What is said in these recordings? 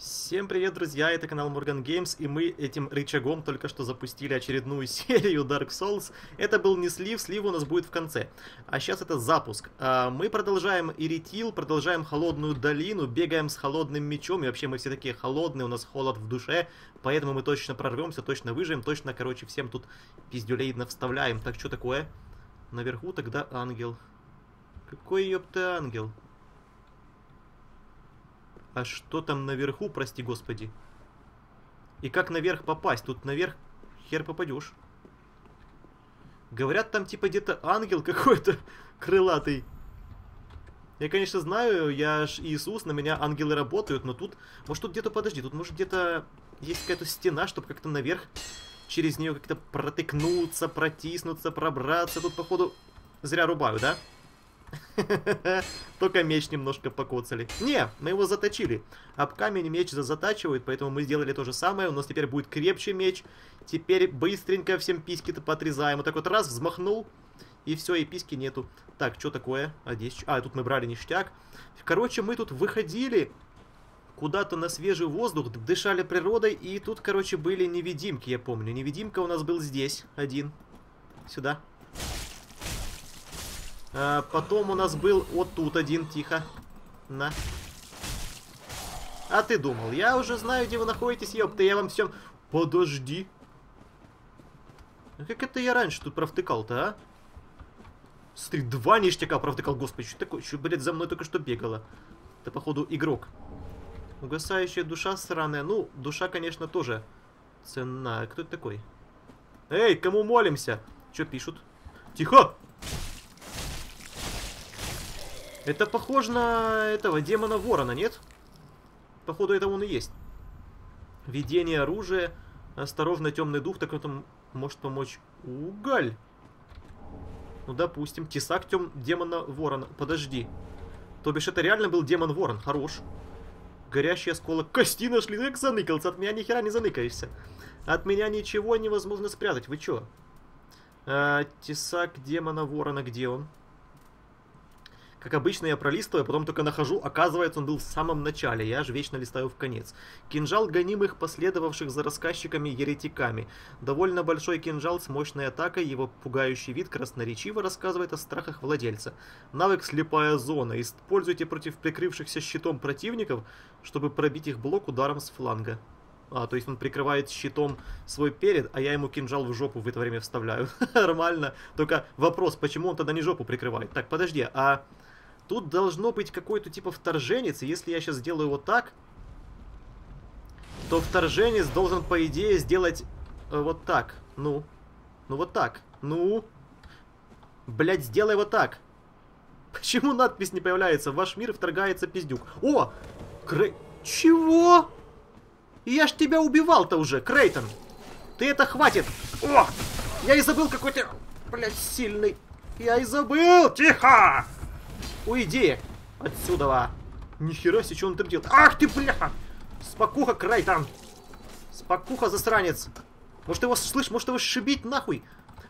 Всем привет, друзья, это канал Morgan Games, и мы этим рычагом только что запустили очередную серию Dark Souls. Это был не слив, слив у нас будет в конце. А сейчас это запуск. Мы продолжаем Иритил, продолжаем Холодную долину, бегаем с холодным мечом, и вообще мы все такие холодные, у нас холод в душе, поэтому мы точно прорвемся, точно выживем, точно, короче, всем тут пиздюлей навставляем. Так, что такое? Наверху тогда ангел. Какой, ёпта, ангел? А что там наверху, прости господи? И как наверх попасть? Тут наверх хер попадешь. Говорят, там типа где-то ангел какой-то крылатый. Я, конечно, знаю, я ж Иисус, на меня ангелы работают, но тут... Может, тут где-то, подожди, тут может где-то есть какая-то стена, чтобы как-то наверх через нее как-то протыкнуться, протиснуться, пробраться. Тут, походу, зря рубаю, да? Только меч немножко покоцали. Не, мы его заточили. Об камень меч затачивают, поэтому мы сделали то же самое. У нас теперь будет крепче меч. Теперь быстренько всем письки-то подрезаем. Вот так вот раз, взмахнул. И все, и письки нету. Так, что такое? Тут мы брали ништяк. Короче, мы тут выходили куда-то на свежий воздух, дышали природой. И тут, короче, были невидимки, я помню. Невидимка у нас был здесь один. Сюда. Потом у нас был вот тут один, тихо. На. А ты думал, я уже знаю, где вы находитесь, ёпта, я вам всем... Подожди. Как это я раньше тут провтыкал-то, а? Смотри, 2 ништяка провтыкал, господи, что такое? Что, блядь, за мной только что бегало? Это, походу, игрок. Угасающая душа сраная. Ну, душа, конечно, тоже ценная. Кто это такой? Эй, кому молимся? Что пишут? Тихо! Это похоже на этого демона ворона, нет? Походу, это он и есть. Видение оружия. Осторожно, темный дух. Так это может помочь. Уголь. Ну, допустим. Тесак демона ворона. Подожди. То бишь, это реально был демон ворон. Хорош. Горящий осколок кости нашли. Как заныкался. От меня ни хера не заныкаешься. От меня ничего невозможно спрятать. Вы чё? Тесак демона ворона. Где он? Как обычно, я пролистываю, а потом только нахожу. Оказывается, он был в самом начале. Я же вечно листаю в конец. Кинжал гонимых, последовавших за рассказчиками-еретиками. Довольно большой кинжал с мощной атакой. Его пугающий вид красноречиво рассказывает о страхах владельца. Навык «Слепая зона». Используйте против прикрывшихся щитом противников, чтобы пробить их блок ударом с фланга. То есть он прикрывает щитом свой перед, а я ему кинжал в жопу в это время вставляю. Нормально. Только вопрос, почему он тогда не жопу прикрывает? Так, подожди, тут должно быть какой-то типа вторженец, и если я сейчас сделаю вот так, то вторженец должен, по идее, сделать вот так. Ну вот так. Ну. Блять, сделай вот так. Почему надпись не появляется? В ваш мир вторгается пиздюк. О! Чего? Я ж тебя убивал-то уже, Крейтон. Ты это хватит. О! Я и забыл какой ты, блять, сильный. Я и забыл. Тихо! Уйди отсюда. Нихера себе, что он там делает? Ах ты, бляха! Спокуха, Крейтон! Спокуха, засранец! Может его, слышь, может его сшибить нахуй?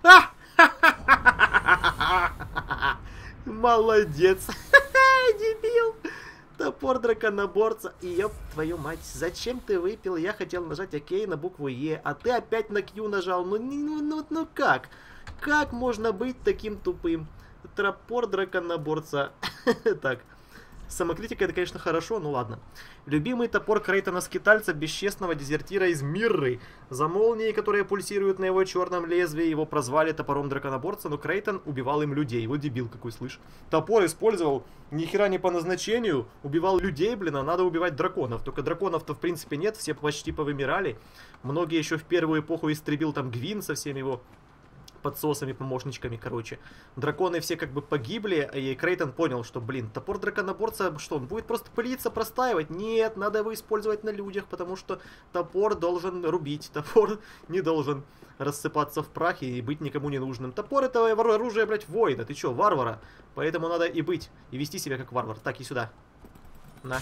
Молодец! Дебил! Топор драконоборца. И ёб твою мать, зачем ты выпил? Я хотел нажать ОК на букву Е, а ты опять на Q нажал. Ну как? Как можно быть таким тупым? Топор драконоборца. Так. Самокритика это, конечно, хорошо, но ладно. Любимый топор Крейтона-скитальца, бесчестного дезертира из Мирры. За молнии, которые пульсируют на его черном лезвии, его прозвали топором драконоборца, но Крейтон убивал им людей. Вот дебил какой, слышь. Топор использовал ни хера не по назначению, убивал людей, блин, а надо убивать драконов. Только драконов-то в принципе нет, все почти повымирали. Многие еще в первую эпоху истребил там Гвин со всеми его подсосами, помощничками, короче. Драконы все как бы погибли, и Крейтон понял, что, блин, топор драконоборца, что, он будет просто пылиться, простаивать? Нет, надо его использовать на людях, потому что топор должен рубить, топор не должен рассыпаться в прахе и быть никому не нужным. Топор это оружие, блядь, воина, ты чё, варвара? Поэтому надо и быть, и вести себя как варвар. Так, и сюда. На.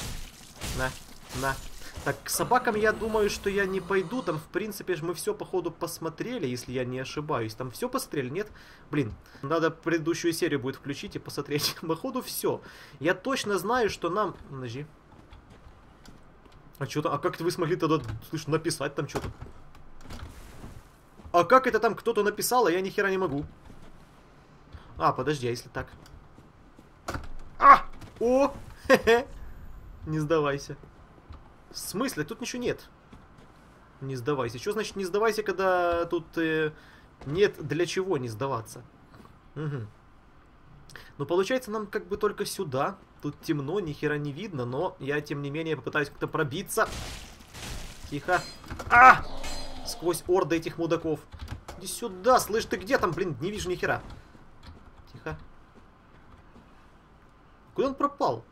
Так, к собакам я думаю, что я не пойду. Там, в принципе, мы все, походу, посмотрели, если я не ошибаюсь. Там все посмотрели, нет? Блин, надо предыдущую серию будет включить и посмотреть. Походу, все. Я точно знаю, что нам... Подожди. А что там? А как вы смогли тогда, слышь, написать там что-то? А как это там кто-то написал, а я ни хера не могу? А, подожди, а если так? А! О! Хе-хе! Не сдавайся. В смысле? Тут ничего нет. Не сдавайся. Что значит не сдавайся, когда тут нет для чего не сдаваться? Угу. Ну, получается, нам как бы только сюда. Тут темно, ни хера не видно, но я, тем не менее, попытаюсь как-то пробиться. Тихо. А! Сквозь орды этих мудаков. Иди сюда, слышь, ты где там, блин? Не вижу ни хера. Тихо. Куда он пропал?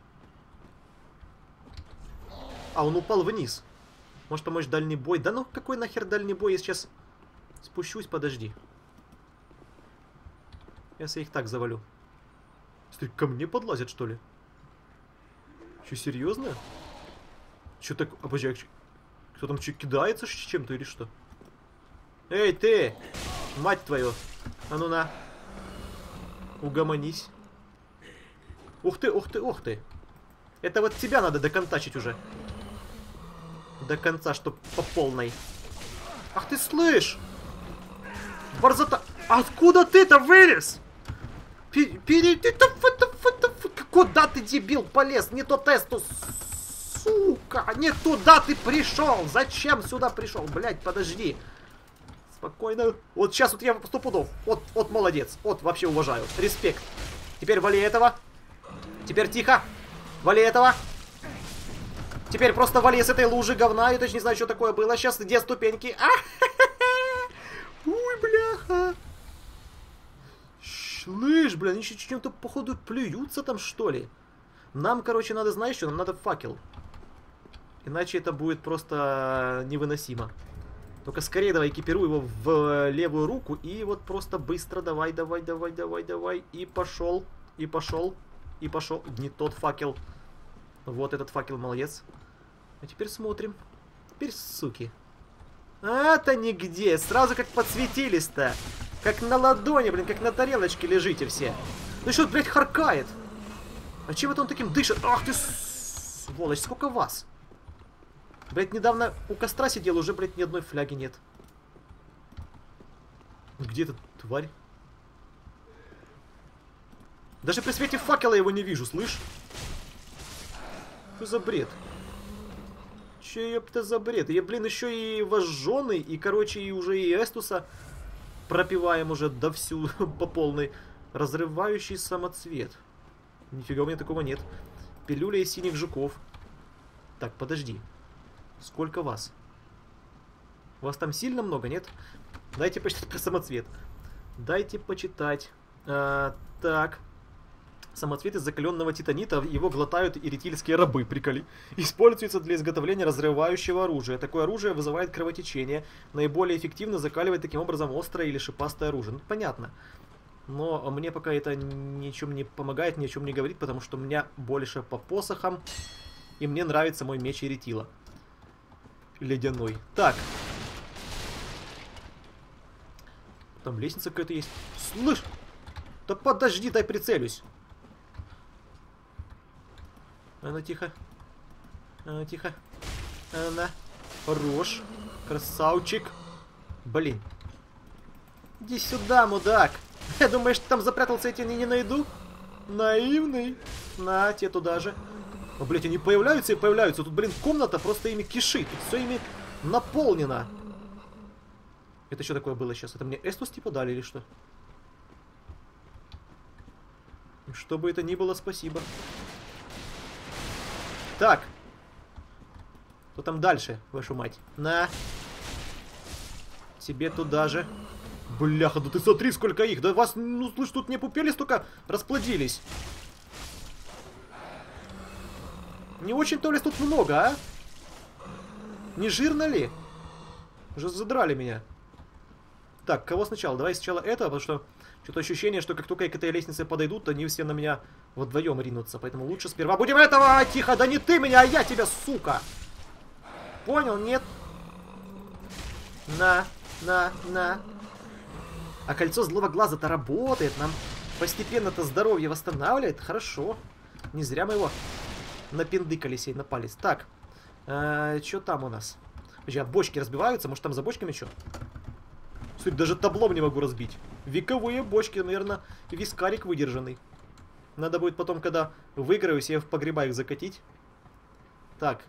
А, он упал вниз. Может помочь дальний бой? Да ну, какой нахер дальний бой? Я сейчас спущусь, подожди. Если я их так завалю. Смотри, ко мне подлазят, что ли? Че, серьезно? Че так... Обожай, кто там че, кидается с чем-то или что? Эй, ты! Мать твою! А ну на! Угомонись. Ух ты, ух ты, ух ты! Это вот тебя надо доконтачить уже. До конца, чтоб по полной. Ах ты, слышь! Борзота... Откуда ты-то вылез? Куда ты, дебил, полез? Не то тесту, сука! Не туда ты пришел! Зачем сюда пришел? Блять, подожди. Спокойно. Вот сейчас вот я 100 пудов. Вот молодец. Вот вообще уважаю. Респект. Теперь вали этого. Теперь тихо. Вали этого. Теперь просто вали с этой лужи говна. Я точно не знаю, что такое было. Сейчас где ступеньки? Ой, бляха. Слышь, блин, они еще чем-то, походу, плюются там, что ли? Нам, короче, надо, знаешь что? Нам надо факел. Иначе это будет просто невыносимо. Только скорее давай экипируй его в левую руку. И вот просто быстро давай. И пошел. И пошел. И пошел. Не тот факел. Вот этот факел, молодец. А теперь смотрим. Теперь, суки. А-то нигде. Сразу как подсветились-то. Как на ладони, блин, как на тарелочке лежите все. Ну что, блядь, харкает? А чем это он таким дышит? Ах ты, сволочь, сколько вас? Блядь, недавно у костра сидел, уже, блядь, ни одной фляги нет. Где эта тварь? Даже при свете факела его не вижу, слышь? Что за бред? Че это за бред? Я, блин, еще и вожженый, и, короче, и уже и Эстуса пропиваем уже довсю по полной. Разрывающий самоцвет. Нифига у меня такого нет. Пилюля из синих жуков. Так, подожди. Сколько вас? Вас там сильно много, нет? Дайте почитать про самоцвет. Дайте почитать. Так. Самоцвет из закаленного титанита. Его глотают иритильские рабы, приколи. Используется для изготовления разрывающего оружия. Такое оружие вызывает кровотечение. Наиболее эффективно закаливает таким образом острое или шипастое оружие. Ну, понятно. Но мне пока это ничем не помогает, ни о чем не говорит, потому что у меня больше по посохам. И мне нравится мой меч Иритила. Ледяной. Так. Там лестница какая-то есть. Слышь! Да подожди, дай прицелюсь. Она тихо. Она тихо. Она. Хорош. Красавчик. Блин. Иди сюда, мудак. Думаешь, ты там запрятался, я тебя не найду? Наивный. На, те туда же. О, блядь, они появляются и появляются. Тут, блин, комната просто ими кишит. Тут все ими наполнено. Это что такое было сейчас? Это мне Эстус типа дали или что? Что бы это ни было, спасибо. Так. Что там дальше, вашу мать? На. Тебе туда же. Бляха, да ты смотри, сколько их. Да вас, ну, слышь, тут не пупели, столько расплодились. Не очень-то ли тут много, а? Не жирно ли? Уже задрали меня. Так, кого сначала? Давай сначала это, потому что что-то ощущение, что как только я к этой лестнице подойдут, то они все на меня вдвоем ринутся. Поэтому лучше сперва будем этого. Тихо, да не ты меня, а я тебя, сука. Понял, нет? На. А кольцо злого глаза-то работает. Нам постепенно-то здоровье восстанавливает. Хорошо. Не зря мы его напиндыкали сей на палец. Так. Что там у нас? Подожди, а бочки разбиваются? Может, там за бочками что? Суть, даже таблом не могу разбить. Вековые бочки, наверное, вискарик выдержанный. Надо будет потом, когда выиграю, себе в погреба их закатить. Так.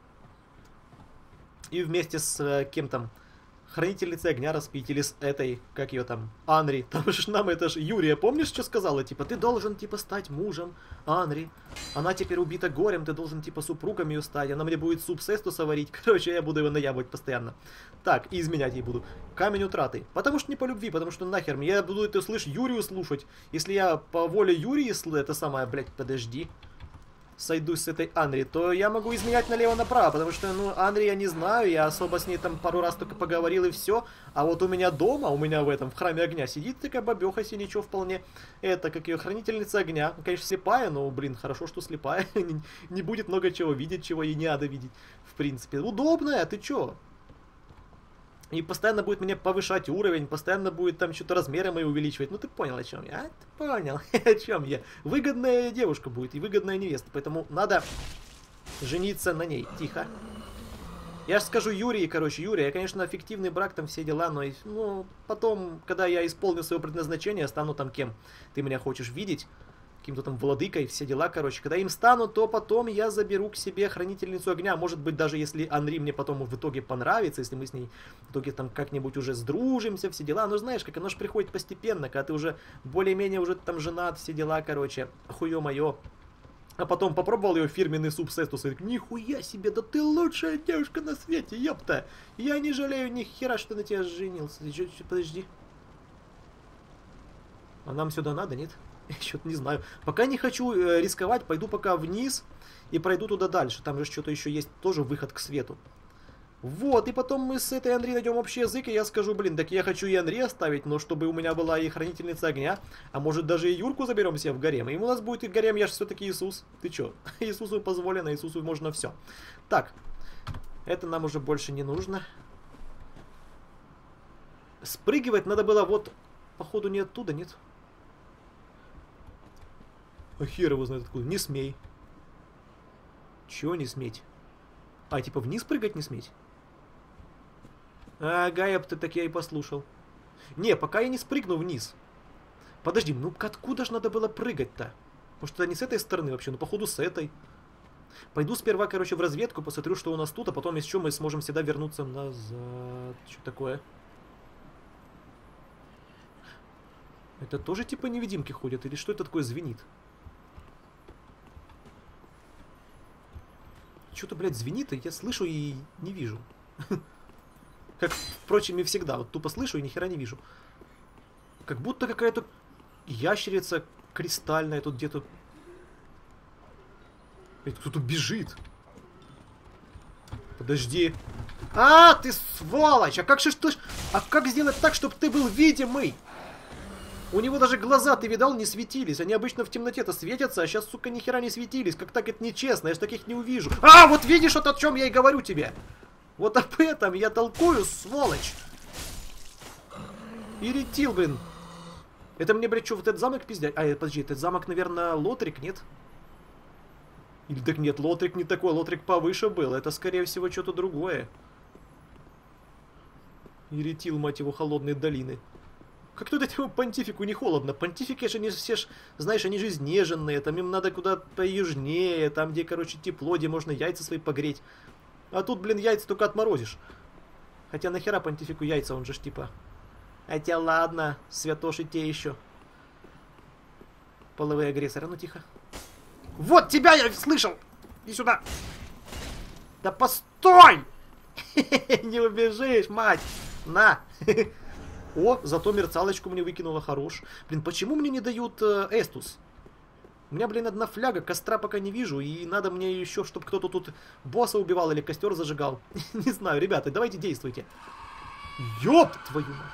И вместе с кем там? Хранительницей огня распить, или с этой, как ее там, Анри. Там же нам это же Юрия, помнишь, что сказала? Типа, ты должен, типа, стать мужем Анри. Она теперь убита горем, ты должен, типа, супругом ее стать. Она мне будет суп с эстуса варить. Короче, я буду его наябывать постоянно. Так, и изменять ей буду. Камень утраты. Потому что не по любви, потому что нахер мне. Я буду это, слышь, Юрию слушать. Если я по воле Юрии, это самое, блядь, подожди. Сойдусь с этой Анри, то я могу изменять налево-направо, потому что, ну, Анри я не знаю, я особо с ней там пару раз только поговорил и все, а вот у меня дома, у меня в этом, в храме огня сидит такая бабеха, ничего вполне, это, как ее хранительница огня, конечно, слепая, но, блин, хорошо, что слепая, не будет много чего видеть, чего ей не надо видеть, в принципе, удобная, ты чё? И постоянно будет мне повышать уровень, постоянно будет там что-то размеры мои увеличивать. Ну ты понял, о чем я? А, ты понял, о чем я. Выгодная девушка будет и выгодная невеста, поэтому надо жениться на ней. Тихо. Я же скажу Юрии, короче, Юрия, я, конечно, фиктивный брак, там все дела, но ну, потом, когда я исполню свое предназначение, стану там кем ты меня хочешь видеть, каким-то там владыкой, все дела, короче. Когда им стану, то потом я заберу к себе хранительницу огня. Может быть, даже если Анри мне потом в итоге понравится, если мы с ней в итоге там как-нибудь уже сдружимся, все дела. Ну, знаешь, как оно же приходит постепенно, когда ты уже более-менее уже там женат, все дела, короче. Хуё-моё. А потом попробовал ее фирменный суп с эстуса и говорит, нихуя себе, да ты лучшая девушка на свете, ёпта. Я не жалею ни хера, что на тебя женился. Подожди. А нам сюда надо, нет? Я что-то не знаю. Пока не хочу рисковать, пойду пока вниз и пройду туда дальше. Там же что-то еще есть, тоже выход к свету. Вот, и потом мы с этой Анри найдем общий язык, и я скажу, блин, так я хочу и Анри оставить, но чтобы у меня была и хранительница огня, а может даже и Юрку заберем себе в гарем. И у нас будет и гарем, я же все-таки Иисус. Ты че? Иисусу позволено, Иисусу можно все. Так, это нам уже больше не нужно. Спрыгивать надо было вот, походу, не оттуда, нет? А хер его знает откуда. Не смей. Чего не сметь? А, типа вниз прыгать не сметь? Ага, я бы ты так я и послушал. Не, пока я не спрыгну вниз. Подожди, ну откуда ж надо было прыгать-то? Может, это не с этой стороны вообще? Ну, походу, с этой. Пойду сперва, короче, в разведку, посмотрю, что у нас тут, а потом еще мы сможем всегда вернуться назад. Что такое? Это тоже типа невидимки ходят? Или что это такое звенит? Что-то, блядь, звенит, и я слышу и не вижу. Как, впрочем, и всегда. Вот тупо слышу и ни хера не вижу. Как будто какая-то ящерица кристальная тут где-то... Это кто-то бежит. Подожди. А, ты сволочь! А как же ты... А как сделать так, чтобы ты был видимый? У него даже глаза, ты видал, не светились. Они обычно в темноте-то светятся, а сейчас, сука, ни хера не светились. Как так это нечестно, я ж таких не увижу. А, вот видишь, вот о чем я и говорю тебе. Вот об этом я толкую, сволочь. Иритил, блин. Это мне, блядь, что, вот этот замок пиздять? А, подожди, этот замок, наверное, Лотрик, нет? Или так нет, Лотрик не такой, Лотрик повыше был. Это, скорее всего, что-то другое. Иритил, мать его, холодной долины. Как тут этому понтифику не холодно? Понтифики же, они все ж, знаешь, они же изнеженные, там им надо куда-то поюжнее, там, где, короче, тепло, где можно яйца свои погреть. А тут, блин, яйца только отморозишь. Хотя нахера понтифику яйца, он же ж типа... Хотя ладно, святоши те еще. Половые агрессоры, ну тихо. Вот тебя я слышал! Иди сюда! Да постой! Не убежишь, мать! На! О, зато мерцалочку мне выкинула, хорош. Блин, почему мне не дают эстус? У меня, блин, одна фляга, костра пока не вижу, и надо мне еще, чтобы кто-то тут босса убивал или костер зажигал. Не знаю, ребята, давайте действуйте. Ёб твою мать.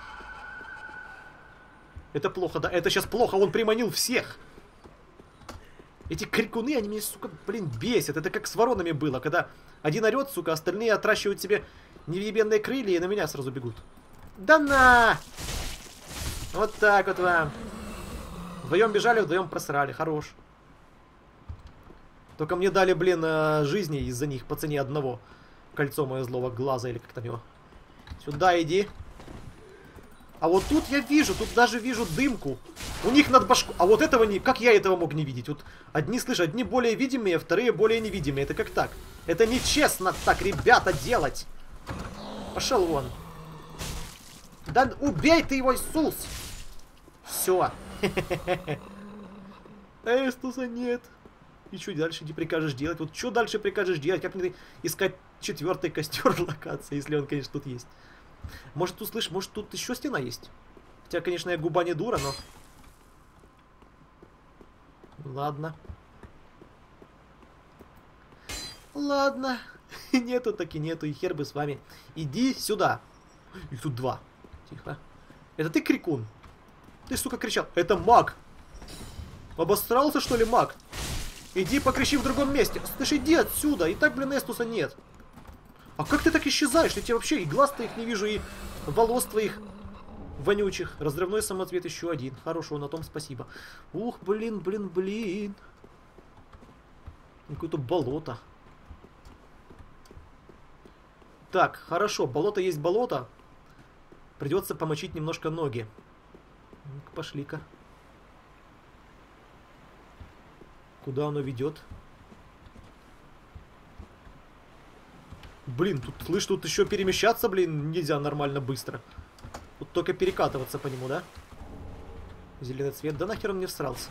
Это плохо, да? Это сейчас плохо, он приманил всех. Эти крикуны, они меня, сука, блин, бесят. Это как с воронами было, когда один орет, сука, остальные отращивают себе невъебенные крылья и на меня сразу бегут. Да на! Вот так вот вам. Вдвоем бежали, вдвоем просрали. Хорош. Только мне дали, блин, жизни из-за них по цене одного. Кольцо мое злого глаза, или как там его. Сюда иди. А вот тут я вижу, тут даже вижу дымку. У них над башку... А вот этого не... Как я этого мог не видеть? Вот одни, слышь, одни более видимые, вторые более невидимые. Это как так? Это нечестно так, ребята, делать. Пошел вон. Да убей ты его, Иисус! Все. Эстуса нет. И что дальше не прикажешь делать? Вот что дальше прикажешь делать? Как мне искать 4-й костер локации, если он, конечно, тут есть? Может, тут, слышь, может, тут еще стена есть? Хотя, конечно, я губа не дура, но... Ладно. Ладно. Нету, так и нету, и хер бы с вами. Иди сюда. Их тут 2. Тихо. Это ты, крикун? Ты, сука, кричал. Это маг. Обосрался, что ли, маг? Иди покричи в другом месте. Слышь, иди отсюда. И так, блин, Эстуса нет. А как ты так исчезаешь? Я тебе вообще и глаз твоих не вижу, и волос твоих вонючих. Разрывной самоцвет еще один. Хорошего на том спасибо. Ух, блин, блин, блин. Какое-то болото. Так, хорошо. Болото есть болото. Придется помочить немножко ноги. Ну-ка, пошли-ка. Куда оно ведет? Блин, тут, слышь, тут еще перемещаться, блин, нельзя нормально быстро. Тут только перекатываться по нему, да? Зеленый цвет. Да нахер он мне всрался?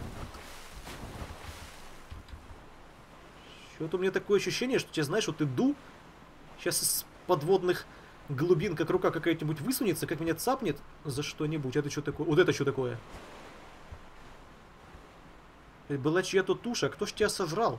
Что-то у меня такое ощущение, что, тебе знаешь, вот иду, сейчас из подводных глубин, как рука какая-нибудь высунется, как меня цапнет за что-нибудь. Это что такое? Вот это что такое? Это была чья-то туша. Кто ж тебя сожрал?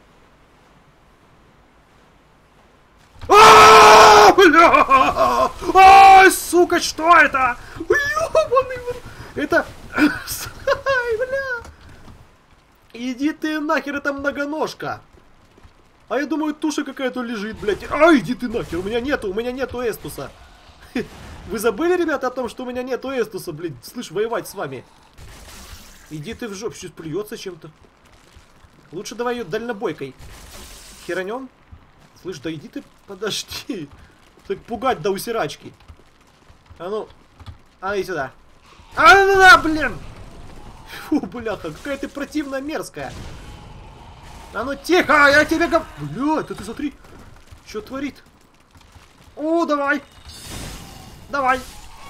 Ай, сука, что это? Это... Бля. Иди ты нахер, это многоножка. А я думаю, туша какая-то лежит, блядь. Ай, иди ты нахер, у меня нету Эстуса. Вы забыли, ребята, о том, что у меня нету Эстуса, блядь? Слышь, воевать с вами. Иди ты в жопу, сейчас плюется чем-то. Лучше давай ее дальнобойкой херанем. Слышь, да иди ты, подожди. Так пугать до усирачки. А ну, иди сюда. Ну да, блин. Фу, бляха, какая ты противная, мерзкая. А ну тихо, я тебе говорю. Бля, это ты смотри, что творит. О, давай. Давай.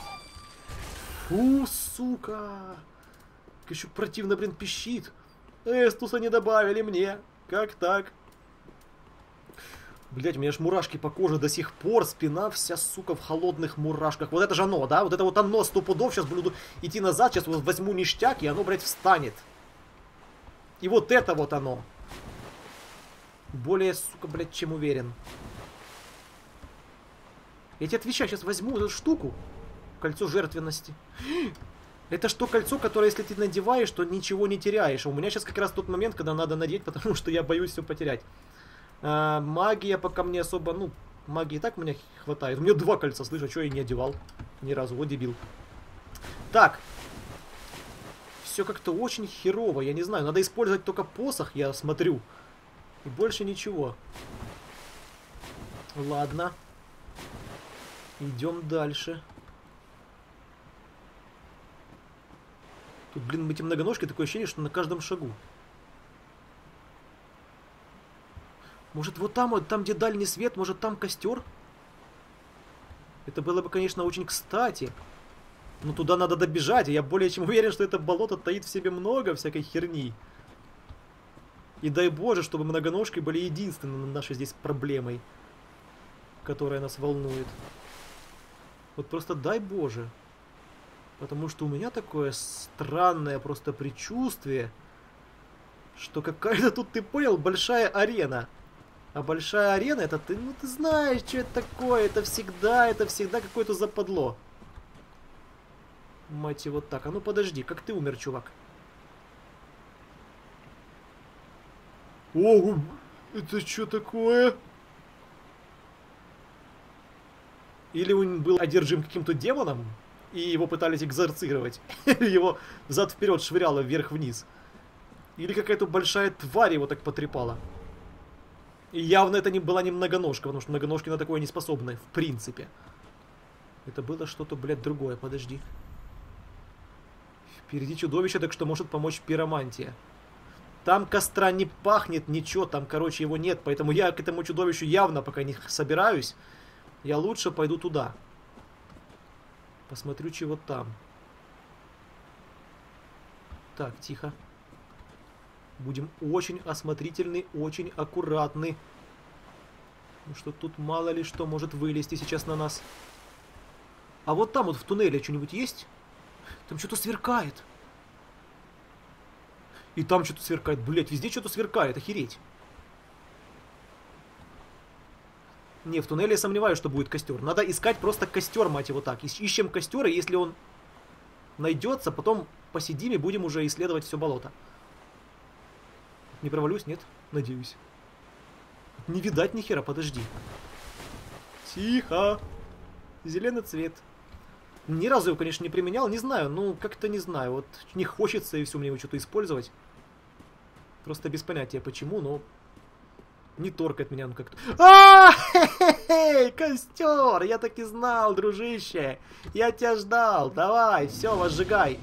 Фу, сука. Как еще противно, блин, пищит. Эстуса не добавили мне. Как так? Блять, у меня аж мурашки по коже до сих пор. Спина вся, сука, в холодных мурашках. Вот это же оно, да? Вот это вот оно, 100 пудов. Сейчас буду идти назад, сейчас вот возьму ништяк, и оно, блядь, встанет. И вот это вот оно. Более, сука, блядь, чем уверен. Я тебе отвечаю, сейчас возьму эту штуку. Кольцо жертвенности. Это что кольцо, которое, если ты надеваешь, то ничего не теряешь. А у меня сейчас как раз тот момент, когда надо надеть, потому что я боюсь все потерять. Магия пока мне особо, ну, магии и так у меня хватает. У меня 2 кольца, слышь, а что я не одевал ни разу, вот дебил. Так. Все как-то очень херово, я не знаю. Надо использовать только посох, я смотрю. И больше ничего. Ладно. Идем дальше. Тут, блин, эти многоножки, такое ощущение, что на каждом шагу. Может, вот там, где дальний свет, может, там костер? Это было бы, конечно, очень кстати. Но туда надо добежать, и я более чем уверен, что это болото таит в себе много всякой херни. И дай боже, чтобы многоножки были единственной нашей здесь проблемой, которая нас волнует. Вот просто дай боже. Потому что у меня такое странное просто предчувствие, что какая-то тут, ты понял, большая арена. А большая арена, это ты, ну ты знаешь, что это такое. Это всегда какое-то западло. Мать его, так, а ну подожди, как ты умер, чувак? О, это что такое? Или он был одержим каким-то демоном, и его пытались экзорцировать. Его взад-вперед швыряло вверх-вниз. Или какая-то большая тварь его так потрепала. И явно это не была не многоножка, потому что многоножки на такое не способны, в принципе. Это было что-то, блядь, другое, подожди. Впереди чудовище, так что может помочь пиромантия. Там костра не пахнет, ничего, там, короче, его нет, поэтому я к этому чудовищу явно пока не собираюсь. Я лучше пойду туда. Посмотрю, чего там. Так, тихо. Будем очень осмотрительны, очень аккуратны. Потому что тут мало ли что может вылезти сейчас на нас. А вот там вот в туннеле что-нибудь есть? Там что-то сверкает. И там что-то сверкает. Блять, везде что-то сверкает, охереть. Не, в туннеле я сомневаюсь, что будет костер. Надо искать просто костер, мать его так. Ищем костер, и если он найдется, потом посидим и будем уже исследовать все болото. Не провалюсь, нет? Надеюсь. Не видать ни хера, подожди. Тихо. Зеленый цвет. Ни разу его, конечно, не применял, не знаю. Ну, как-то не знаю. Вот не хочется и все мне его что-то использовать. Просто без понятия почему, но... Не торкает меня он как-то. Костер! Я так и знал, дружище! Я тебя ждал! Давай, все, возжигай!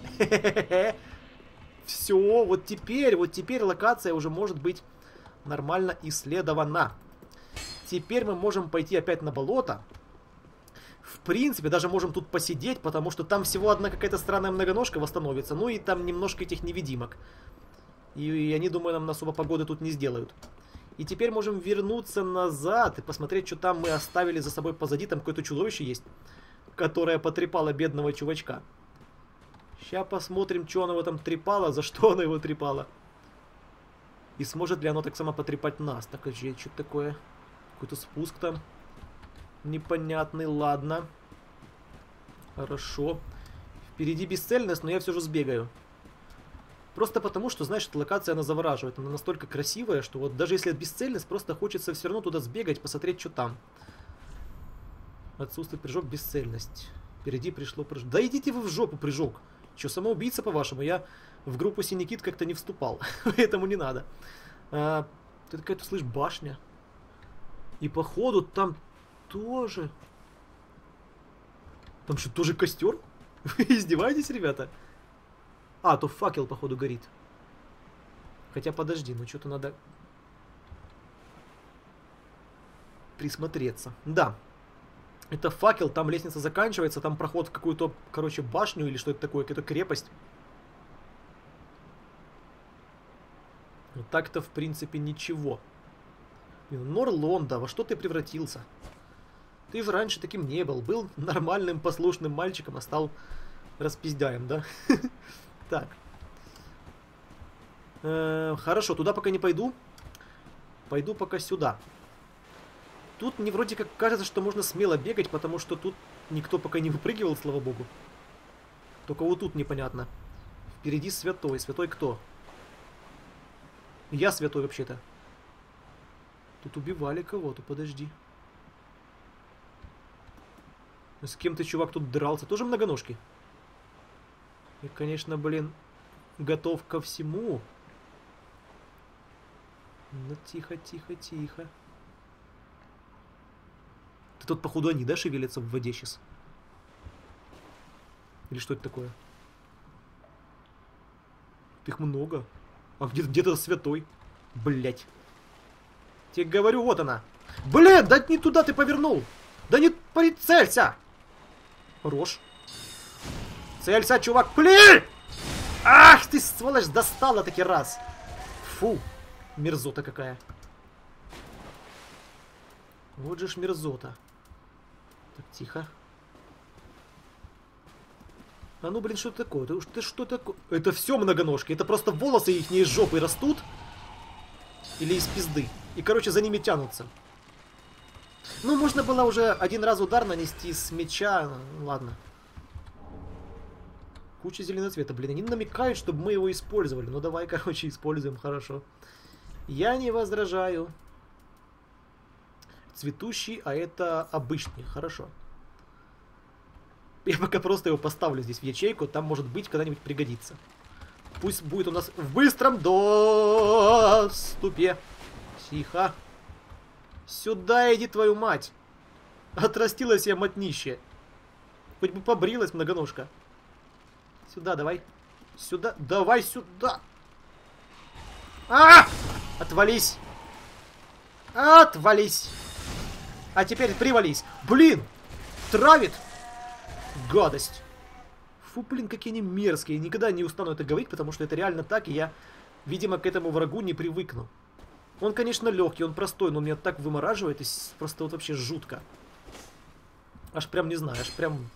Все, вот теперь локация уже может быть нормально исследована. Теперь мы можем пойти опять на болото. В принципе, даже можем тут посидеть, потому что там всего одна какая-то странная многоножка восстановится. Ну и там немножко этих невидимок. И они, думаю, нам особо погоды тут не сделают. И теперь можем вернуться назад и посмотреть, что там мы оставили за собой позади. Там какое-то чудовище есть, которое потрепало бедного чувачка. Сейчас посмотрим, что оно его там трепало, за что оно его трепало. И сможет ли оно так само потрепать нас. Так, что такое? Какой-то спуск там. Непонятный, ладно. Хорошо. Впереди бесцельность, но я все же сбегаю. Просто потому, что, знаешь, эта локация, она завораживает. Она настолько красивая, что вот даже если это бесцельность, просто хочется все равно туда сбегать, посмотреть, что там. Отсутствует прыжок, бесцельность. Впереди пришло прыжок. Да идите вы в жопу, прыжок. Че, самоубийца, по-вашему? Я в группу Синикит как-то не вступал. Поэтому не надо. Ты какая-то, слышь, башня. И походу там тоже... Там что, тоже костер? Вы издеваетесь, ребята? А, то факел, походу, горит. Хотя, подожди, ну что-то надо... присмотреться. Да. Это факел, там лестница заканчивается, там проход в какую-то, короче, башню или что это такое, какая-то крепость. Вот так-то, в принципе, ничего. Норлонда, во что ты превратился? Ты же раньше таким не был. Был нормальным, послушным мальчиком, а стал распиздяем, да? Так. Хорошо, туда пока не пойду. Пойду пока сюда. Тут мне вроде как кажется, что можно смело бегать, потому что тут никто пока не выпрыгивал, слава богу. Только вот тут непонятно. Впереди святой. Святой кто? Я святой вообще-то. Тут убивали кого-то, подожди. С кем-то чувак тут дрался. Тоже многоножки. И, конечно, блин, готов ко всему. Ну, тихо, тихо, тихо. Ты тут, походу, они, да, шевелятся в воде сейчас? Или что это такое? Их много. А где-то святой. Блять. Тебе говорю, вот она. Блин, да не туда ты повернул. Да не прицелься. Рожь. Целься, чувак. Блин! Ах ты, сволочь, достала таки раз. Фу. Мерзота какая. Вот же ж мерзота. Так, тихо. А ну, блин, что это такое? Ты что такое? Это все многоножки. Это просто волосы их не из жопы растут. Или из пизды. И, короче, за ними тянутся. Ну, можно было уже один раз удар нанести с меча. Ну, ладно. Куча зеленого цвета. Блин, они намекают, чтобы мы его использовали. Ну, давай, короче, используем. Хорошо. Я не возражаю. Цветущий, а это обычный. Хорошо. Я пока просто его поставлю здесь в ячейку. Там, может быть, когда-нибудь пригодится. Пусть будет у нас в быстром доступе. Тихо. Сюда иди, твою мать! Отрастилась я мотнище. Хоть бы побрилась многоножка. Сюда давай. Сюда. Давай сюда. А! Отвались. Отвались. А теперь привались. Блин! Травит. Гадость. Фу, блин, какие они мерзкие. Никогда не устану это говорить, потому что это реально так, и я, видимо, к этому врагу не привыкну. Он, конечно, легкий, он простой, но меня так вымораживает, и просто вот вообще жутко. Аж прям, не знаю, аж прям...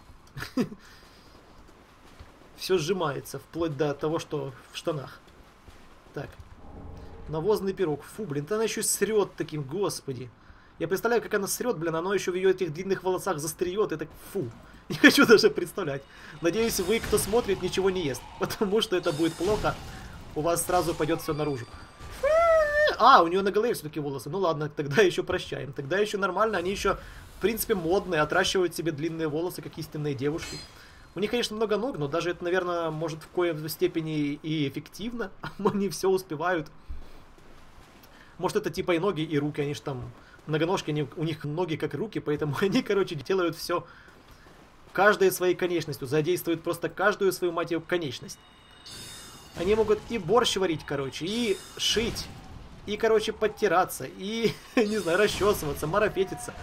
Все сжимается, вплоть до того, что в штанах. Так. Навозный пирог. Фу, блин, она еще срет таким, господи. Я представляю, как она срет, блин, оно еще в ее этих длинных волосах застреет, и так, фу. Не хочу даже представлять. Надеюсь, вы, кто смотрит, ничего не ест, потому что это будет плохо. У вас сразу пойдет все наружу. А, у нее на голове все-таки волосы. Ну ладно, тогда еще прощаем. Тогда еще нормально, они еще, в принципе, модные, отращивают себе длинные волосы, как истинные девушки. У них, конечно, много ног, но даже это, наверное, может в коей степени и эффективно. Они все успевают. Может, это типа и ноги, и руки. Они же там многоножки, у них ноги как руки, поэтому они, короче, делают все каждой своей конечностью. Задействуют просто каждую свою, мать ее, конечность. Они могут и борщ варить, короче, и шить, и, короче, подтираться, и, не знаю, расчесываться, марафетиться.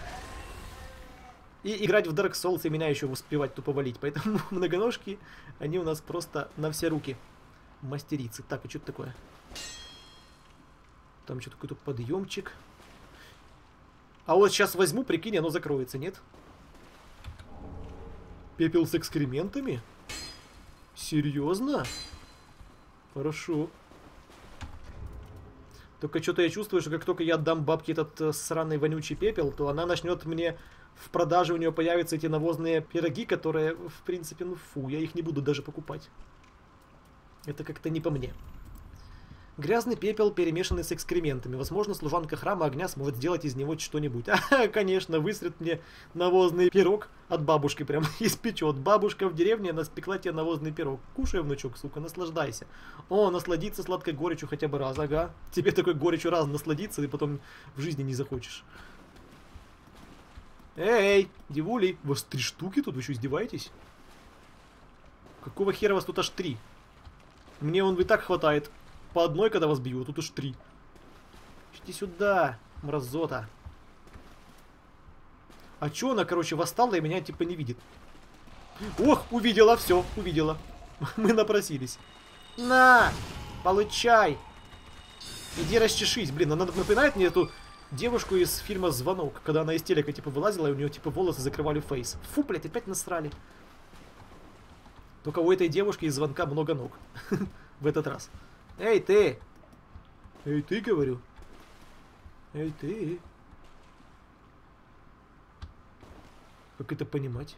И играть в Dark Souls, и меня еще успевать тупо валить. Поэтому многоножки, они у нас просто на все руки мастерицы. Так, и что это такое? Там что-то какой-то подъемчик. А вот сейчас возьму, прикинь, оно закроется, нет? Пепел с экскрементами? Серьезно? Хорошо. Только что-то я чувствую, что как только я отдам бабке этот сраный вонючий пепел, то она начнет мне... В продаже у нее появятся эти навозные пироги, которые, в принципе, ну фу, я их не буду даже покупать. Это как-то не по мне. Грязный пепел, перемешанный с экскрементами. Возможно, служанка храма огня сможет сделать из него что-нибудь. А, конечно, высрет мне навозный пирог от бабушки прям испечет. Бабушка в деревне, она спекла тебе навозный пирог. Кушай, внучок, сука, наслаждайся. О, насладиться сладкой горечью хотя бы раз, ага. Тебе такой горечью раз насладиться, и потом в жизни не захочешь. Эй, девули, у вас 3 штуки тут, вы что, издеваетесь? Какого хера вас тут аж 3? Мне он и так хватает. По одной, когда вас бью, тут уж 3. Иди сюда, мразота. А чё она, короче, восстала и меня типа не видит? Ох, увидела, все, увидела. Мы напросились. На, получай. Иди расчешись, блин, она напоминает мне эту... Девушку из фильма «Звонок», когда она из телека, типа, вылазила, и у нее, типа, волосы закрывали фейс. Фу, блядь, опять насрали. Только у этой девушки из «Звонка» много ног. В этот раз. Эй, ты! Эй, ты, говорю. Эй, ты! Как это понимать?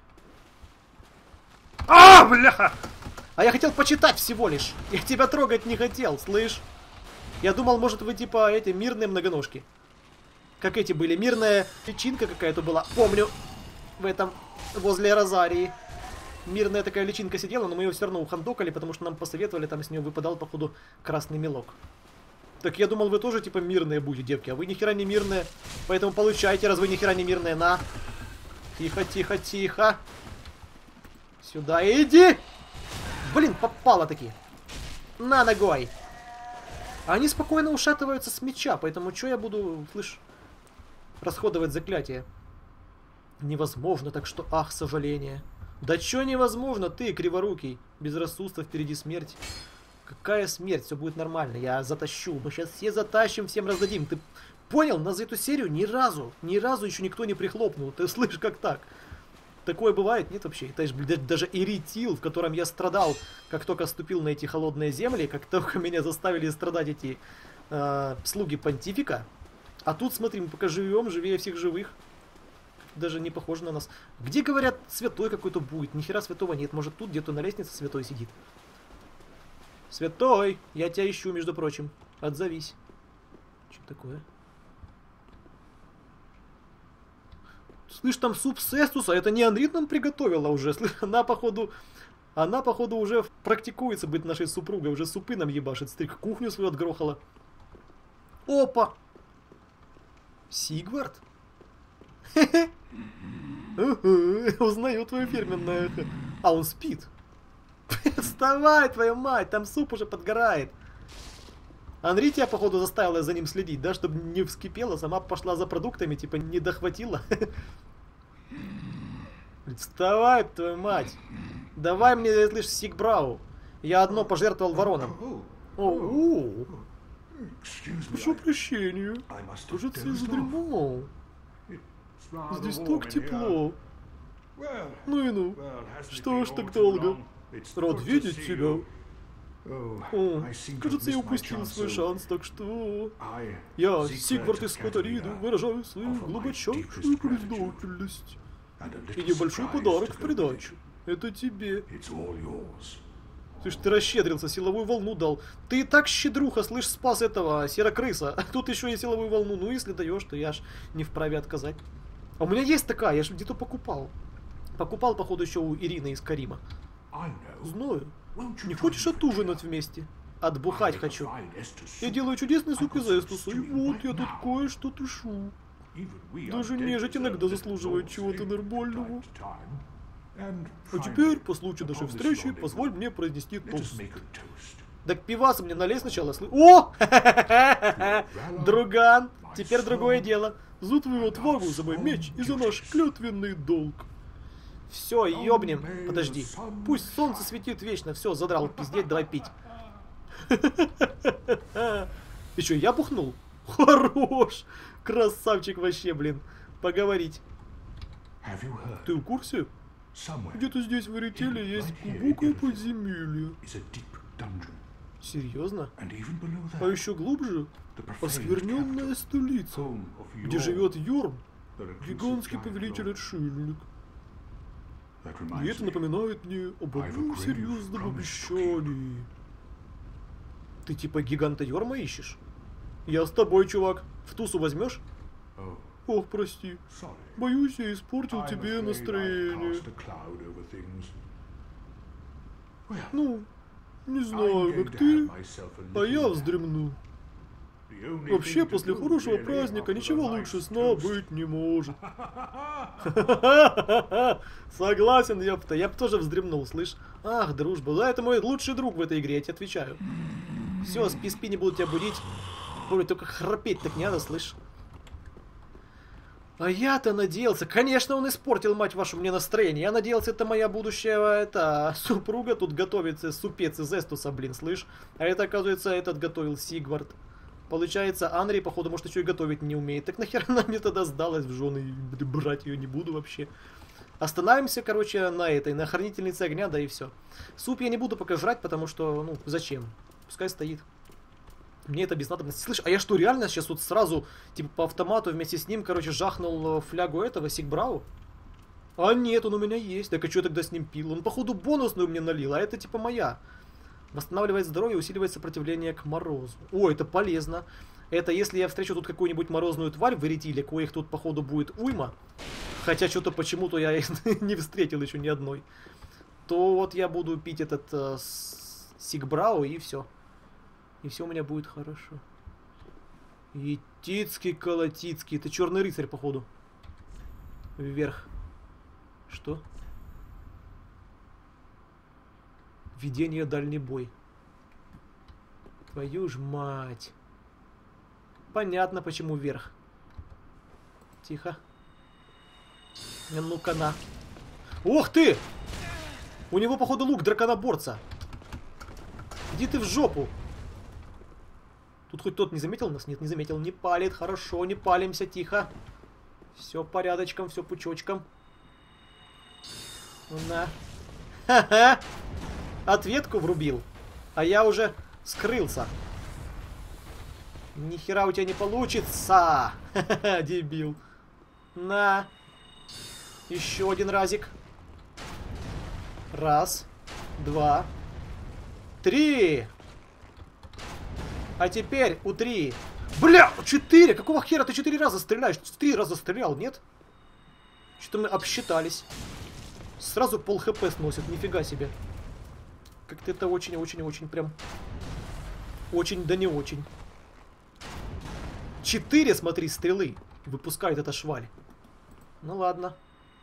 А, бляха! А я хотел почитать всего лишь. Я тебя трогать не хотел, слышь? Я думал, может, вы, типа, эти мирные многоножки. Как эти были. Мирная личинка какая-то была. Помню. В этом. Возле Розарии. Мирная такая личинка сидела, но мы ее все равно ухандокали, потому что нам посоветовали, там с нее выпадал, походу, красный мелок. Так я думал, вы тоже, типа, мирные будете, девки. А вы нихера не мирные. Поэтому получайте, раз вы нихера не мирные. На. Тихо, тихо, тихо. Сюда иди. Блин, попало таки. На, ногой. Они спокойно ушатываются с меча, поэтому что я буду, слышь... расходовать заклятие. Невозможно, так что, ах, сожаление. Да чё невозможно, ты, криворукий. Безрассудство, впереди смерть. Какая смерть? Все будет нормально, я затащу. Мы сейчас все затащим, всем раздадим. Ты понял? Нас за эту серию ни разу еще никто не прихлопнул. Ты слышишь, как так? Такое бывает? Нет вообще. Это же, блядь, даже Иритил, в котором я страдал, как только ступил на эти холодные земли, как только меня заставили страдать эти слуги понтифика. А тут, смотри, мы пока живем, живее всех живых. Даже не похоже на нас. Где, говорят, святой какой-то будет? Ни хера святого нет. Может, тут где-то на лестнице святой сидит? Святой! Я тебя ищу, между прочим. Отзовись. Что такое? Слышь, там суп сестуса. Это не Анрит нам приготовила уже. Слышь, она, походу, уже практикуется быть нашей супругой. Уже супы нам ебашит. Стрик, кухню свою отгрохала. Опа! Сигвард? Узнаю твое фирменное эхо. А, он спит. Вставай, твою мать, там суп уже подгорает. Анри тебя, походу, заставила за ним следить, да, чтобы не вскипела, сама пошла за продуктами, типа, не дохватила. Вставай, твою мать. Давай мне лишь Сигбрау. Я одно пожертвовал вороном. О, прошу прощения. Кажется, я задремал. Здесь так тепло. Ну и ну. Что ж так долго? Рад видеть тебя. О, кажется, я упустил свой шанс, так что... Я, Сигвард из Скотариду, выражаю свою глубочайшую признательность. И небольшой подарок в придачу. Это тебе. Слышь, ты расщедрился, силовую волну дал. Ты и так щедруха, слышь, спас этого серокрыса. А тут еще и силовую волну. Ну, если даешь, то я ж не вправе отказать. А у меня есть такая, я ж где-то покупал. Покупал, походу, еще у Ирины из Карима. Знаю. Не хочешь отужинать вместе? Отбухать хочу. Я делаю чудесный суп из эстуса. И вот я тут кое-что тушу. Даже нежить иногда заслуживает чего-то нормального. А теперь, по случаю нашей встречи, позволь мне произнести тост. Так пиваса мне налей сначала. О! Друган! Теперь другое дело. За твою отвагу, за мой меч и за наш клятвенный долг. Все, ёбнем. Подожди. Пусть солнце светит вечно. Все, задрал пиздеть, давай пить. И что, я бухнул? Хорош! Красавчик вообще, блин. Поговорить. Ты в курсе? Где-то здесь в Эритиле есть глубокое подземелье. Серьезно? А еще глубже оскверненная столица, где живет Йорм, гигантский повелитель-отшельник. И это напоминает мне об одном серьезном обещании. Ты типа гиганта Йорма ищешь? Я с тобой, чувак. В тусу возьмешь? Ох, прости. Боюсь, я испортил тебе настроение. Ну, не знаю, как ты, а я вздремну. Вообще, после хорошего праздника ничего лучше сна быть не может. Согласен, ёпта. Я бы тоже вздремнул, слышь? Ах, дружба. Да, это мой лучший друг в этой игре, я тебе отвечаю. Все, спи, не буду тебя будить. Ой, только храпеть так не надо, слышь? А я-то надеялся... Конечно, он испортил, мать вашу, мне настроение. Я надеялся, это моя будущая, супруга тут готовится, супец из эстуса, блин, слышь? А это, оказывается, этот готовил Сигвард. Получается, Анри, походу, может, еще и готовить не умеет. Так нахер она мне тогда сдалась в жены? Брать ее не буду вообще. Остановимся, короче, на этой, на хранительнице огня, да и все. Суп я не буду пока жрать, потому что, ну, зачем? Пускай стоит. Мне это без надобности. Слышь, а я что, реально сейчас вот сразу, типа, по автомату вместе с ним, короче, жахнул флягу этого, Сигбрау? А нет, он у меня есть. Так а что я тогда с ним пил? Он, походу, бонусную мне налил, а это, типа, моя. Восстанавливает здоровье, усиливает сопротивление к морозу. О, это полезно. Это если я встречу тут какую-нибудь морозную тварь в Эритиле, коих тут, походу, будет уйма. Хотя что-то почему-то я не встретил еще ни одной. То вот я буду пить этот Сигбрау и все. И все у меня будет хорошо. Етицкий, Колотицкий. Это черный рыцарь, походу. Вверх. Что? Ведение дальний бой. Твою ж мать. Понятно, почему вверх. Тихо. Ну-ка на. Ох ты! У него, походу, лук драконоборца. Иди ты в жопу. Тут хоть тот не заметил нас? Нет, не заметил. Не палит. Хорошо, не палимся. Тихо. Все порядочком, все пучочком. На. Ха-ха. Ответку врубил. А я уже скрылся. Ни хера у тебя не получится. Ха-ха, дебил. На. Еще один разик. Раз. Два. Три. А теперь утри. Бля, 4! Какого хера ты 4 раза стреляешь? 3 раза стрелял, нет? Что-то мы обсчитались. Сразу пол хп сносит, нифига себе. Как-то это очень-очень-очень прям... Очень да не очень. 4, смотри, стрелы. выпускает эта шваль. Ну ладно.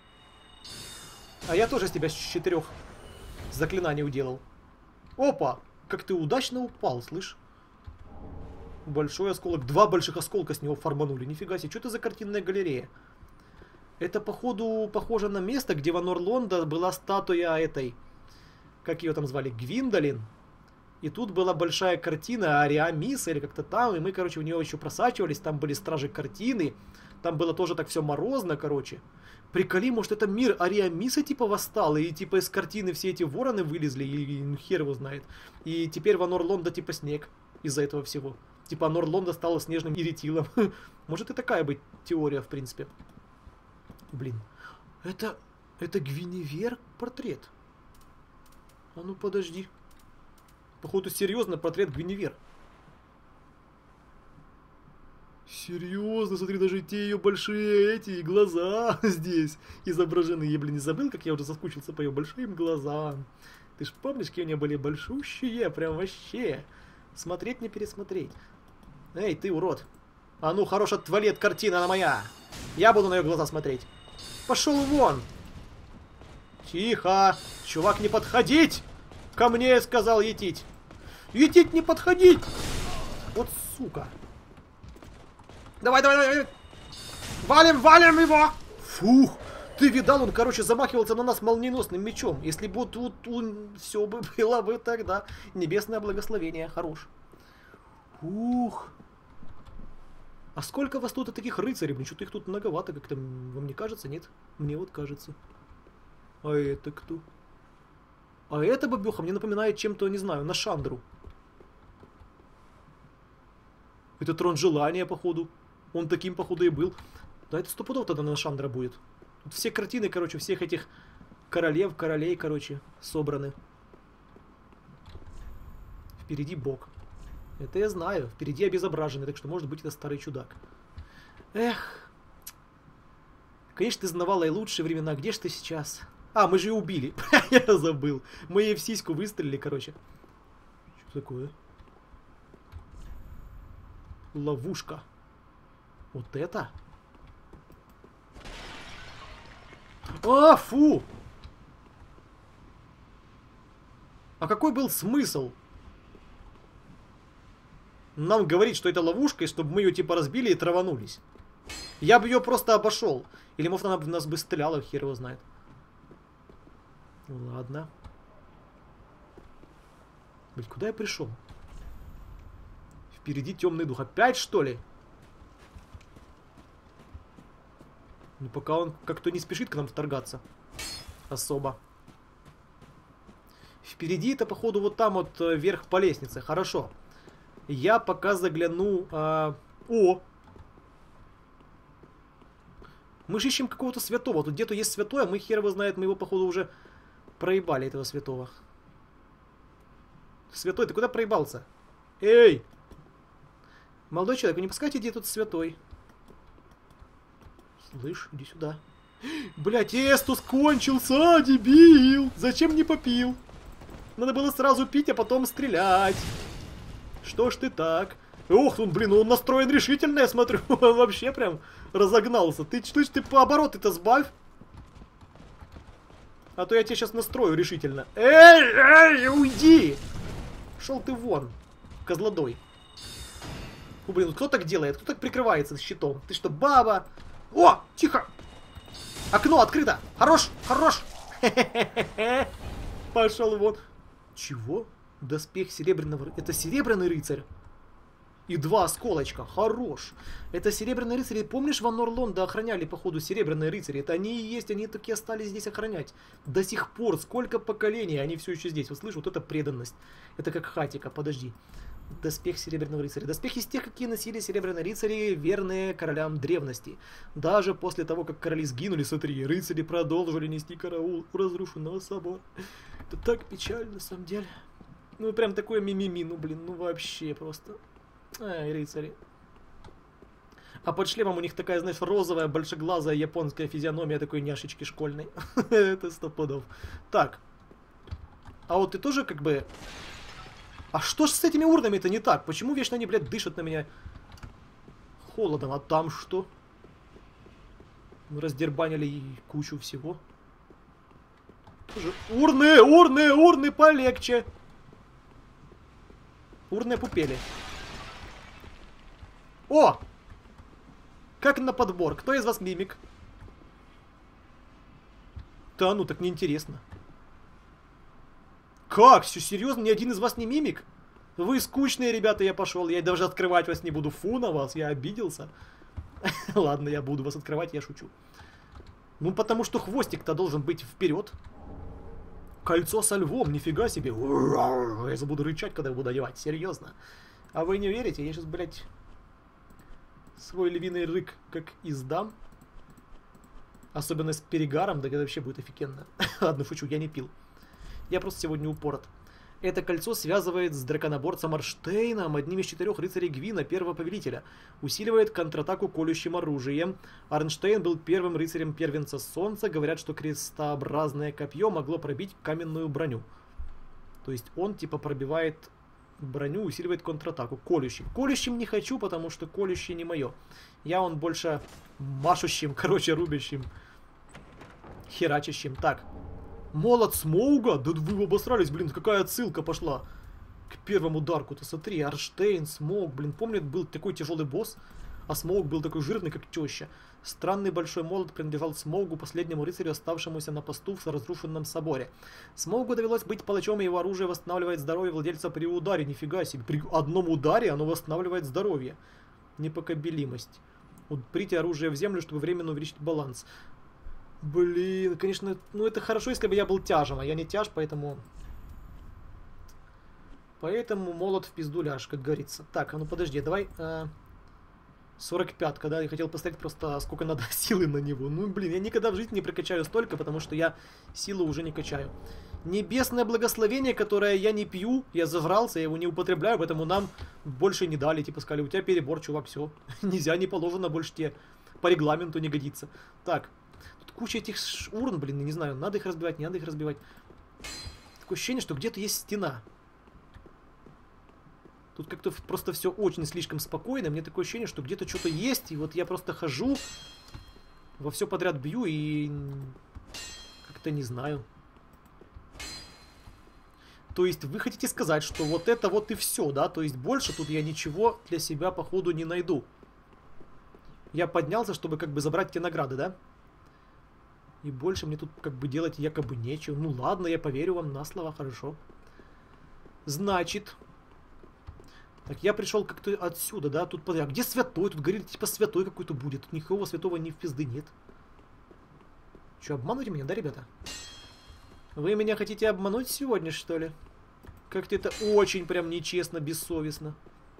А я тоже с тебя с 4 заклинаний уделал. Опа! Как ты удачно упал, слышь? Большой осколок. 2 больших осколка с него фарманули. Нифига себе. Что это за картинная галерея? Это, походу, похоже на место, где в Анор-Лонда была статуя этой... Как ее там звали? Гвиндолин. И тут была большая картина Ариамиса или как-то там. И мы, короче, в нее еще просачивались. Там были стражи картины. Там было тоже так все морозно, короче. Приколи, может, это мир Ариамиса типа восстал. И типа из картины все эти вороны вылезли. И ну, хер его знает. И теперь в Анор-Лонда типа снег. Из-за этого всего. Типа Анор-Лонда стала снежным иритилом. Может и такая быть теория, в принципе. Блин. Это Гвиневер портрет. А ну подожди. Походу серьезно портрет Гвиневер. Серьезно, смотри, даже те ее большие эти глаза здесь изображены. Я, блин, не забыл, как я уже соскучился по ее большим глазам. Ты ж помнишь, какие у нее были большущие? Прям вообще. Смотреть не пересмотреть. Эй, ты урод. А ну, хорош, отвали от картины, она моя. Я буду на ее глаза смотреть. Пошел вон. Тихо. Чувак, не подходить. Ко мне, сказал етить. Етить, не подходить. Вот сука. Давай, давай, давай. Валим, валим его. Фух. Ты видал, он, короче, замахивался на нас молниеносным мечом. Если бы тут все бы было бы тогда. Небесное благословение. Хорош. Ух. А сколько вас тут таких рыцарей? Блин, что-то их тут многовато как-то. Вам не кажется? Нет? Мне вот кажется. А это кто? А эта бабёха мне напоминает чем-то, не знаю, на Шандру. Это трон желания, походу. Он таким, походу, и был. Да, это стопудово тогда на Шандра будет. Тут все картины, короче, всех этих королев, королей, короче, собраны. Впереди бог. Это я знаю. Впереди обезображенный, так что, может быть, это старый чудак. Эх. Конечно, ты знавала и лучшие времена. Где ж ты сейчас? А, мы же ее убили. Я забыл. Мы ей в сиську выстрелили, короче. Что такое? Ловушка. Вот это? А, фу! А какой был смысл? Нам говорить, что это ловушка, и чтобы мы ее типа разбили и траванулись. Я бы ее просто обошел. Или, может, она в нас бы стреляла, хер его знает. Ладно. Блин, куда я пришел? Впереди темный дух. Опять, что ли? Ну, пока он как-то не спешит к нам вторгаться. Особо. Впереди это, походу, вот там вот вверх по лестнице. Хорошо. Я пока загляну... О! Мы же ищем какого-то святого. Тут где-то есть святой, а мы хер его знает. Мы его, походу, уже проебали, этого святого. Святой, ты куда проебался? Эй! Молодой человек, вы не пускайте, где тут святой? Слышь, иди сюда. Блять, эстус кончился, дебил! Зачем не попил? Надо было сразу пить, а потом стрелять. Что ж ты так? Ох, он, блин, он настроен решительно, я смотрю. Он вообще прям разогнался. Ты слышь, ты по обороты-то сбавь. А то я тебя сейчас настрою решительно. Эй, уйди! Шел ты вон, козлодой. Ну, блин, кто так делает? Кто так прикрывается щитом? Ты что, баба? О, тихо! Окно открыто! Хорош, хорош! Пошел вон. Чего? Доспех серебряного... Это серебряный рыцарь? И 2 осколочка. Хорош. Это серебряные рыцари. Помнишь, в Анор-Лонда охраняли, походу, серебряные рыцари? Это они и есть, они таки остались здесь охранять. До сих пор. Сколько поколений, они все еще здесь. Вот слышишь, вот это преданность. Это как хатика, подожди. Доспех серебряного рыцаря. Доспех из тех, какие носили серебряные рыцари, верные королям древности. Даже после того, как короли сгинули, смотри, рыцари продолжили нести караул у разрушенного собора. Это так печально, на самом деле. Ну, прям такое мимими, ну, блин, ну, вообще просто. Ай, рыцари. А под шлемом у них такая, знаешь, розовая, большеглазая японская физиономия такой няшечки школьной. Это 100 пудов. Так. А вот ты тоже как бы... А что ж с этими урнами-то не так? Почему вечно они, блядь, дышат на меня холодом? А там что? Мы раздербанили и кучу всего. Тоже... Урны, урны, урны полегче. Урны опупели. О! Как на подбор. Кто из вас мимик? Да ну, так неинтересно. Как? Все серьезно? Ни один из вас не мимик? Вы скучные, ребята, я пошел. Я даже открывать вас не буду. Фу на вас, я обиделся. Ладно, я буду вас открывать, я шучу. Ну, потому что хвостик-то должен быть вперед. Кольцо со львом, нифига себе. Я забуду рычать, когда я буду одевать, серьезно. А вы не верите? Я сейчас, блядь, свой львиный рык как издам. Особенно с перегаром, да это вообще будет офигенно. Ладно, шучу, я не пил. Я просто сегодня упорот. Это кольцо связывает с драконоборцем Арштейном, одним из 4 рыцарей Гвина, первого повелителя. Усиливает контратаку колющим оружием. Арнштейн был первым рыцарем первенца Солнца. Говорят, что крестообразное копье могло пробить каменную броню. То есть он типа пробивает броню, усиливает контратаку. Колющим. Колющим не хочу, потому что колющий не мое. Я он больше машущим, короче, рубящим, херачащим. Так. Молот Смоуга? Да вы обосрались, блин, какая отсылка пошла к первому Дарку-то, смотри, Арштейн, Смоуг, блин, помню, был такой тяжелый босс, а Смоуг был такой жирный, как теща. Странный большой молот принадлежал Смоугу, последнему рыцарю, оставшемуся на посту в разрушенном соборе. Смоугу довелось быть палачом, и его оружие восстанавливает здоровье владельца при ударе, нифига себе, при одном ударе оно восстанавливает здоровье. Непоколебимость. Уприте оружие в землю, чтобы временно увеличить баланс. Блин, конечно, ну это хорошо, если бы я был тяжем, а я не тяж, поэтому... Поэтому молот в пизду ляж, как говорится. Так, а ну подожди, давай... 45, когда я хотел посмотреть просто, сколько надо силы на него. Ну, блин, я никогда в жизни не прокачаю столько, потому что я силу уже не качаю. Небесное благословение, которое я не пью, я заврался, я его не употребляю, поэтому нам больше не дали. Типа сказали, у тебя перебор, чувак, все. Нельзя, не положено больше тебе. По регламенту не годится. Так. Куча этих урн, блин, не знаю, надо их разбивать, не надо их разбивать. Такое ощущение, что где-то есть стена. Тут как-то просто все очень слишком спокойно. Мне такое ощущение, что где-то что-то есть, и вот я просто хожу, во все подряд бью и... Как-то не знаю. То есть вы хотите сказать, что вот это вот и все, да? То есть больше тут я ничего для себя, походу, не найду. Я поднялся, чтобы как бы забрать те награды, да? И больше мне тут как бы делать якобы нечего. Ну ладно, я поверю вам на слово, хорошо. Значит. Так, я пришел как-то отсюда, да? Тут, а где святой? Тут говорили, типа святой какой-то будет. Тут никакого святого ни в пизды нет. Че, обманываете меня, да, ребята? Вы меня хотите обмануть сегодня, что ли? Как-то это очень прям нечестно, бессовестно.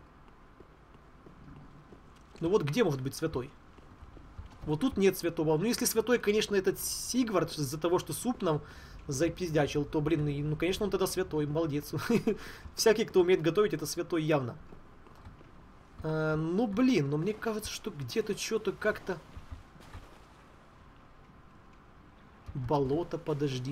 Ну вот где может быть святой? Вот тут нет святого. Ну, если святой, конечно, этот Сигвард из-за того, что суп нам запиздячил, то, блин, ну, конечно, он тогда святой, молодец. Всякий, кто умеет готовить, это святой явно. Ну, блин, но мне кажется, что где-то что-то как-то... Болото, подожди.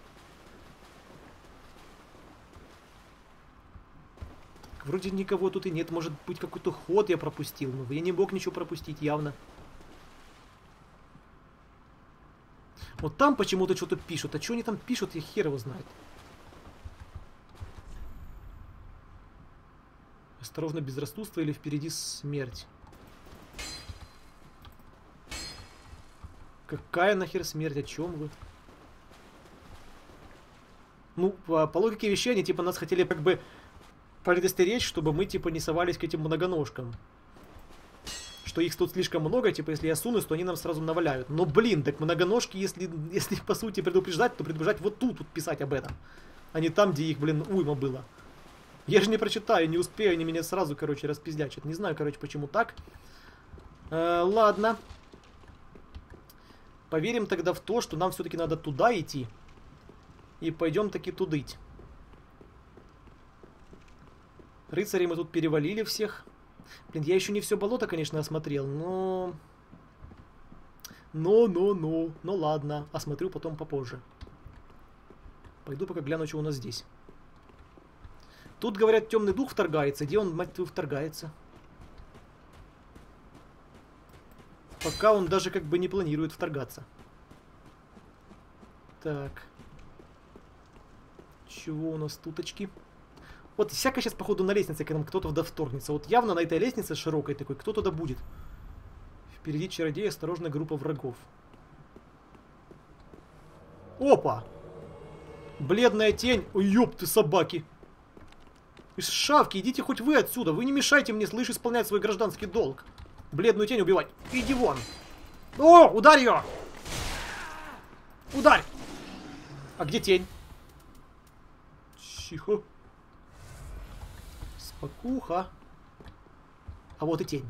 Вроде никого тут и нет. Может быть, какой-то ход я пропустил. Но я не мог ничего пропустить, явно. Вот там почему-то что-то пишут. А что они там пишут, я хер его знает. Осторожно, без рассудства или впереди смерть. Какая нахер смерть? О чем вы? Ну, по логике вещей, они типа нас хотели как бы предостеречь, чтобы мы типа не совались к этим многоножкам. Что их тут слишком много, типа, если я сунусь, то они нам сразу наваляют. Но, блин, так многоножки, если по сути предупреждать, то предупреждать вот тут писать об этом. А не там, где их, блин, уйма было. Я же не прочитаю, не успею, они меня сразу, короче, распиздячат. Не знаю, короче, почему так. Ладно. Поверим тогда в то, что нам все-таки надо туда идти. И пойдем таки тудыть. Рыцарей мы тут перевалили всех. Блин, я еще не все болото, конечно, осмотрел, но... Ну ладно, осмотрю потом попозже. Пойду пока гляну, что у нас здесь. Тут, говорят, темный дух вторгается. Где он, мать твою, вторгается? Пока он даже как бы не планирует вторгаться. Так. Чего у нас туточки? Вот всякое сейчас, походу, на лестнице, к нам кто-то туда вторгнется. Вот явно на этой лестнице широкой такой, кто туда будет. Впереди чародей, осторожная группа врагов. Опа! Бледная тень. Ой, ёпты собаки. Шавки, идите хоть вы отсюда. Вы не мешайте мне, слышь, исполнять свой гражданский долг. Бледную тень убивать. Иди вон. О, ударь ее! Ударь! А где тень? Тихо. Спокуха. А вот и тень.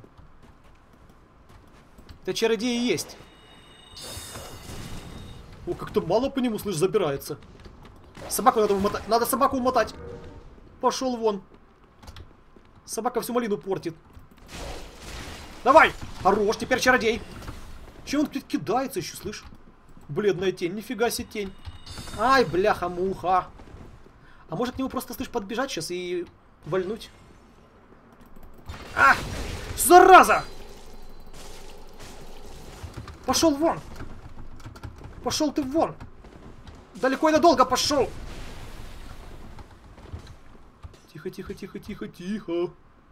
Это чародей и есть. О, как-то мало по нему, слышь, забирается. Собаку надо умотать. Надо собаку умотать. Пошел вон. Собака всю малину портит. Давай! Хорош, теперь чародей. Че он кидается еще, слышь? Бледная тень, нифига себе тень. Ай, бляха-муха. А может к нему просто, слышь, подбежать сейчас и вальнуть? А! Зараза! Пошел вон! Пошел ты вон! Далеко и надолго пошел! Тихо, тихо, тихо, тихо, тихо.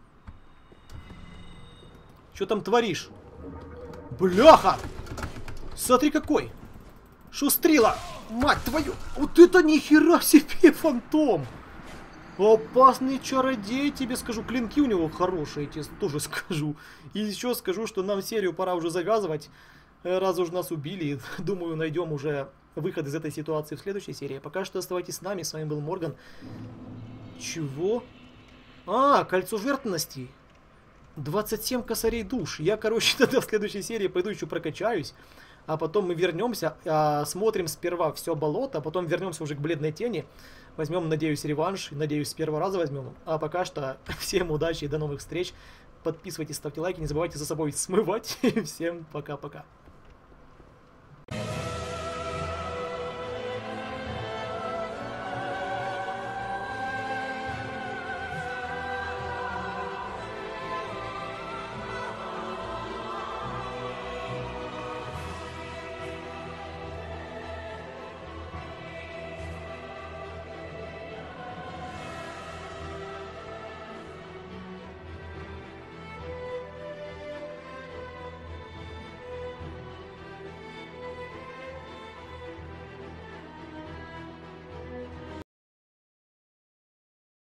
Что там творишь? Бляха! Смотри какой! Шустрила! Мать твою! Вот это нихера себе фантом! Опасный чародей, тебе скажу. Клинки у него хорошие, тебе тоже скажу. И еще скажу, что нам серию пора уже завязывать. Раз уж нас убили, думаю, найдем уже выход из этой ситуации в следующей серии. Пока что оставайтесь с нами. С вами был Морган. Чего? А, кольцо жертвенности. 27 косарей душ. Я, короче, тогда в следующей серии пойду еще прокачаюсь. А потом мы вернемся, смотрим сперва все болото, а потом вернемся уже к бледной тени. Возьмем, надеюсь, реванш. Надеюсь, с первого раза возьмем. А пока что всем удачи и до новых встреч. Подписывайтесь, ставьте лайки. Не забывайте за собой смывать. Всем пока-пока.